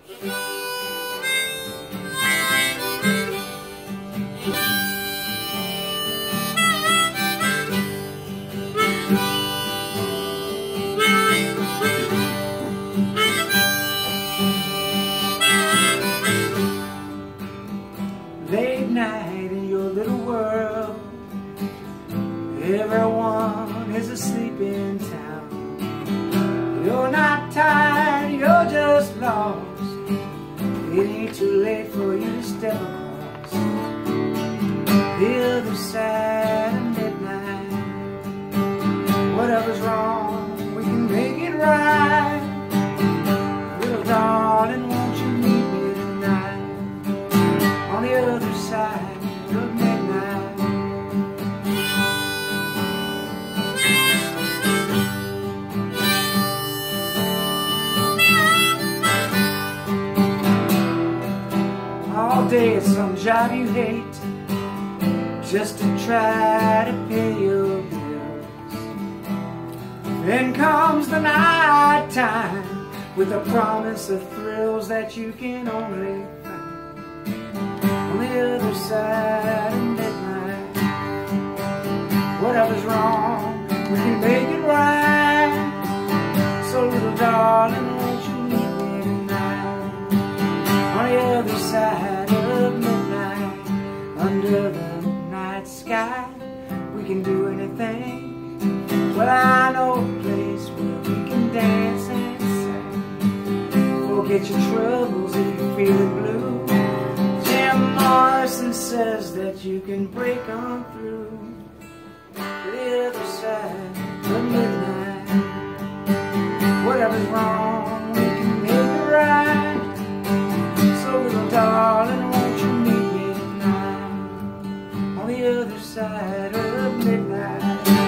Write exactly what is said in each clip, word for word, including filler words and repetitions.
Late night in your little world, everyone is asleep in town. You're not tired, you're just lost. It ain't too late for you to step across the other side of midnight. Whatever's wrong, we can make it right. Little darling, won't you meet me tonight on the other side of midnight? All day it's some job you hate, just to try to pay your bills. Then comes the night time with the promise of thrills that you can only find on the other side of midnight. Whatever's wrong, we can make it right. So little darling, won't you meet me tonight on the other side of midnight? Under the night sky, we can do anything. Well, I know a place where we can dance and sing. Forget your troubles if you're feeling blue. Jim Morrison says that you can break on through to the other side of midnight. Whatever's wrong, we can make it right. So little darling, won't you meet me tonight on the other side of midnight?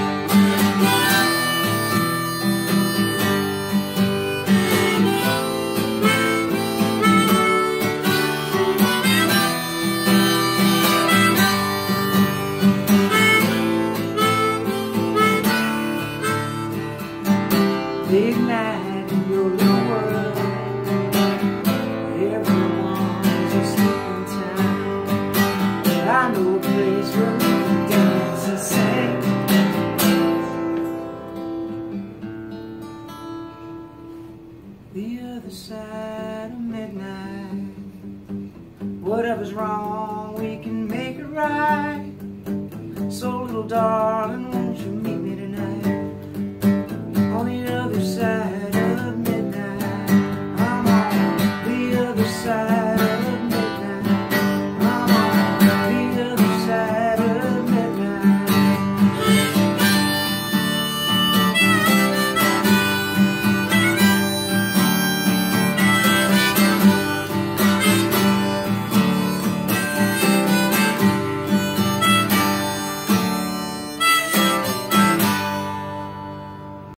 Big night in your little world, everyone's asleep in town. But I know a place where we can dance and sing. The other side of midnight. Whatever's wrong, we can make it right. So little darling,